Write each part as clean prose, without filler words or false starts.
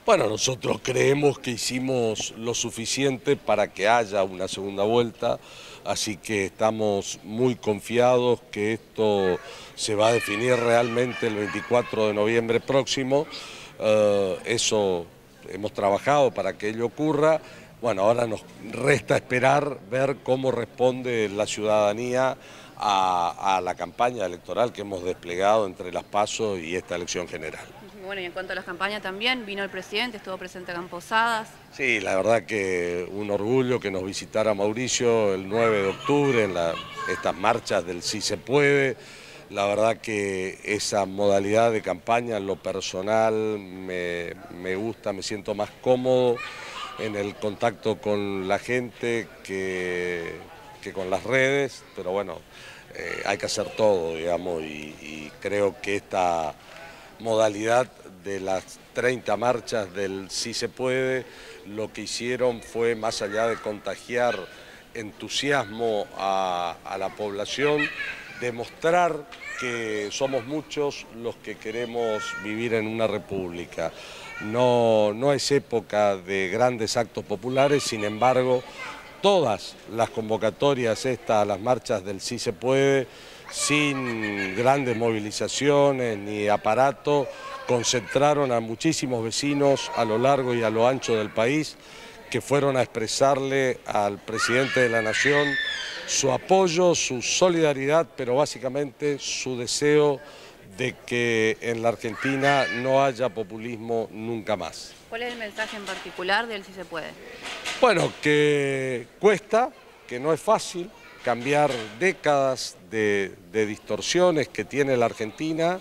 Bueno, nosotros creemos que hicimos lo suficiente para que haya una segunda vuelta, así que estamos muy confiados que esto se va a definir realmente el 24 de noviembre próximo. Eso hemos trabajado para que ello ocurra. Bueno, ahora nos resta esperar, ver cómo responde la ciudadanía a la campaña electoral que hemos desplegado entre las PASO y esta elección general. Bueno, y en cuanto a las campañas también, vino el presidente, estuvo presente acá en Posadas. Sí, la verdad que un orgullo que nos visitara Mauricio el 9 de octubre en estas marchas del Sí se puede. La verdad que esa modalidad de campaña en lo personal me gusta, me siento más cómodo en el contacto con la gente que con las redes, pero bueno, hay que hacer todo, digamos, y creo que esta modalidad de las 30 marchas del Sí se puede, lo que hicieron fue, más allá de contagiar entusiasmo a la población, demostrar que somos muchos los que queremos vivir en una república. No es época de grandes actos populares, sin embargo, todas las convocatorias a las marchas del Sí se puede, sin grandes movilizaciones ni aparato, concentraron a muchísimos vecinos a lo largo y a lo ancho del país que fueron a expresarle al presidente de la Nación su apoyo, su solidaridad, pero básicamente su deseo de que en la Argentina no haya populismo nunca más. ¿Cuál es el mensaje en particular del Sí se puede? Bueno, que cuesta, que no es fácil cambiar décadas de distorsiones que tiene la Argentina,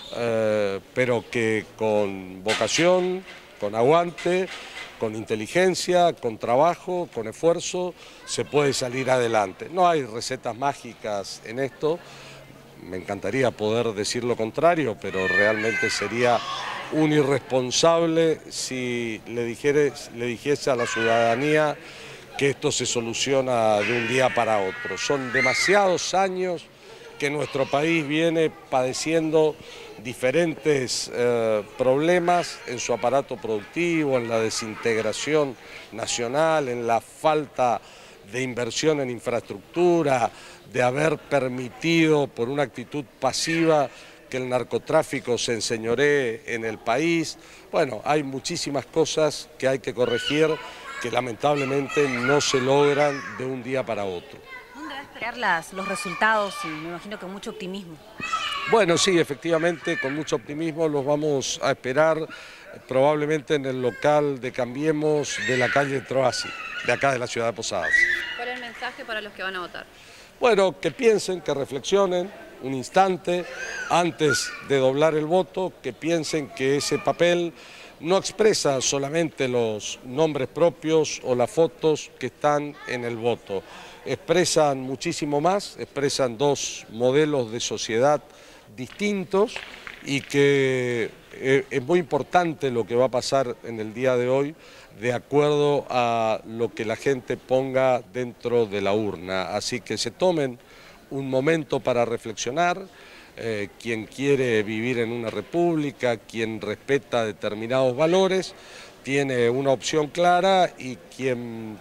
pero que con vocación, con aguante, con inteligencia, con trabajo, con esfuerzo, se puede salir adelante. No hay recetas mágicas en esto, me encantaría poder decir lo contrario, pero realmente sería un irresponsable si le dijese a la ciudadanía que esto se soluciona de un día para otro. Son demasiados años que nuestro país viene padeciendo diferentes problemas en su aparato productivo, en la desintegración nacional, en la falta de inversión en infraestructura, de haber permitido por una actitud pasiva que el narcotráfico se enseñoree en el país. Bueno, hay muchísimas cosas que hay que corregir que lamentablemente no se logran de un día para otro. ¿Dónde va a esperar los resultados? Y me imagino que mucho optimismo. Bueno, sí, efectivamente, con mucho optimismo los vamos a esperar probablemente en el local de Cambiemos de la calle Troasi, de acá de la ciudad de Posadas. ¿Cuál es el mensaje para los que van a votar? Bueno, que piensen, que reflexionen un instante antes de doblar el voto, que piensen que ese papel no expresa solamente los nombres propios o las fotos que están en el voto, expresan muchísimo más, expresan dos modelos de sociedad distintos y que es muy importante lo que va a pasar en el día de hoy de acuerdo a lo que la gente ponga dentro de la urna. Así que se tomen un momento para reflexionar, quien quiere vivir en una república, quien respeta determinados valores, tiene una opción clara y quien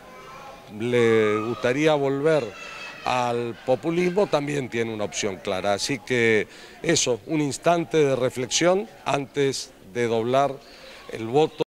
le gustaría volver al populismo también tiene una opción clara. Así que eso, un instante de reflexión antes de doblar el voto.